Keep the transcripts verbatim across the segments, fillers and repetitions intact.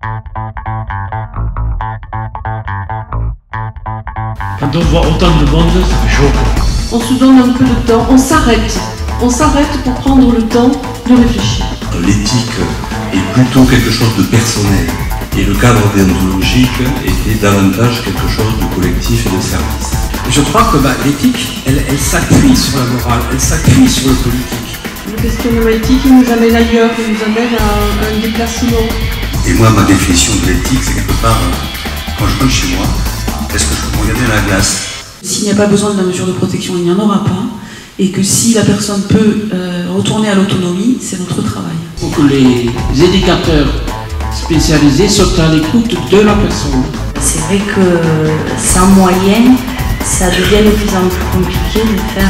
Quand on voit autant de monde, ça fait chaud. On se donne un peu de temps, on s'arrête. On s'arrête pour prendre le temps de réfléchir. L'éthique est plutôt quelque chose de personnel et le cadre déontologique était davantage quelque chose de collectif et de service. Je crois que bah, l'éthique, elle, elle s'appuie sur la morale, elle s'appuie sur le politique. Le questionnement éthique, il nous amène ailleurs, il nous amène à un, à un déplacement. Et moi, ma définition de l'éthique, c'est quelque part, quand je rentre chez moi, est-ce que je peux me regarder à la glace? S'il n'y a pas besoin de la mesure de protection, il n'y en aura pas. Et que si la personne peut euh, retourner à l'autonomie, c'est notre travail. Il faut que les éducateurs spécialisés soient à l'écoute de la personne. C'est vrai que sans moyens, ça devient de plus en plus compliqué de faire,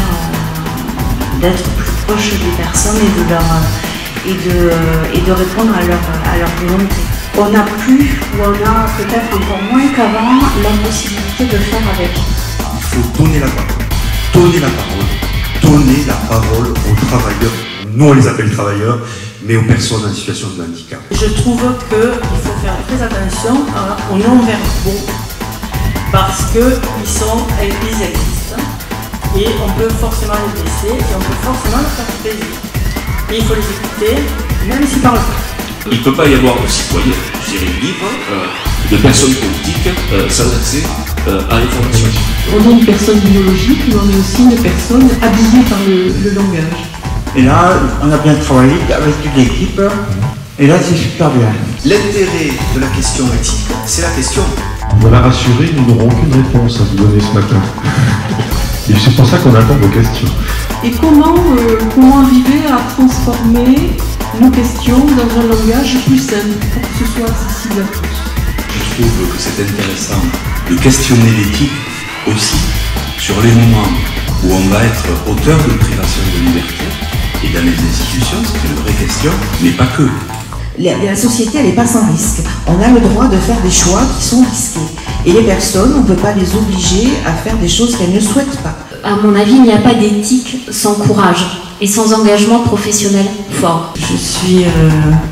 euh, d'être plus proche des personnes et de, leur, et de, et de répondre à leur, à leur volonté. On n'a plus, ou on a peut-être encore moins qu'avant, la possibilité de faire avec. Il faut donner la parole, donner la parole, donner la parole aux travailleurs, nous on les appelle travailleurs, mais aux personnes en situation de handicap. Je trouve qu'il faut faire très attention aux non-verbaux, parce qu'ils sont, ils existent, et on peut forcément les blesser, et on peut forcément leur faire plaisir. Et il faut les écouter, même s'ils parlent pas. Il ne peut pas y avoir de citoyens, je dirais, libres, euh, de personnes politiques euh, sans accès euh, à l'information. On est une personne biologique, mais on est aussi une personne habillée par le, le langage. Et là, on a bien travaillé avec toute l'équipe, et là, c'est super bien. L'intérêt de la question éthique, c'est la question. Voilà, rassurés, nous n'aurons aucune réponse à vous donner ce matin. Et c'est pour ça qu'on attend vos questions. Et comment, euh, comment arriver à transformer nos questions dans un langage plus simple pour que ce soit accessible à tous? Je trouve que c'est intéressant de questionner l'éthique aussi sur les moments où on va être auteur de privation de liberté. Et dans les institutions, c'est une vraie question, mais pas que. La, la société, elle n'est pas sans risque. On a le droit de faire des choix qui sont risqués. Et les personnes, on ne peut pas les obliger à faire des choses qu'elles ne souhaitent pas. À mon avis, il n'y a pas d'éthique sans courage et sans engagement professionnel fort. Je suis, euh,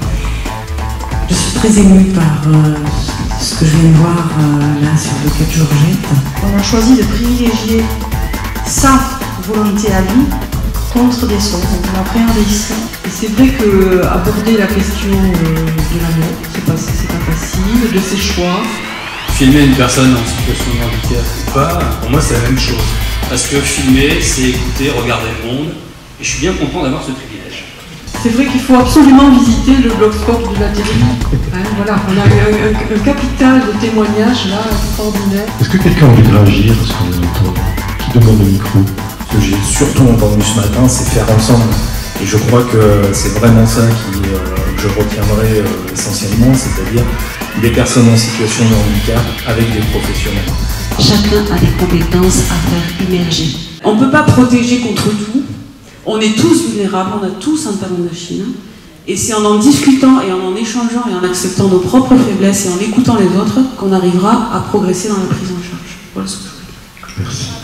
je suis très émue par euh, ce que je viens de voir euh, là sur le quai de Georgette. On a choisi de privilégier sa volonté à lui contre des choses. On a pris un risque. Et c'est vrai qu'aborder la question de la mort, c'est pas, c'est pas facile, de ses choix. Filmer une personne en situation de handicap ou pas, pour moi c'est la même chose. Parce que filmer, c'est écouter, regarder le monde, et je suis bien content d'avoir ce privilège. C'est vrai qu'il faut absolument visiter le blogspot de la télévision. Hein, voilà, on a un, un, un capital de témoignages là, extraordinaire. Est-ce que quelqu'un a envie de réagir à ce qu'on entend? Qui demande le micro? Ce que j'ai surtout entendu ce matin, c'est faire ensemble. Et je crois que c'est vraiment ça qui, euh, que je retiendrai euh, essentiellement, c'est-à-dire des personnes en situation de handicap avec des professionnels. Chacun a des compétences à faire émerger. On ne peut pas protéger contre tout. On est tous vulnérables, on a tous un talon d'Achille. Et c'est en en discutant et en en échangeant et en acceptant nos propres faiblesses et en écoutant les autres qu'on arrivera à progresser dans la prise en charge. Voilà ce que je voulais dire. Merci.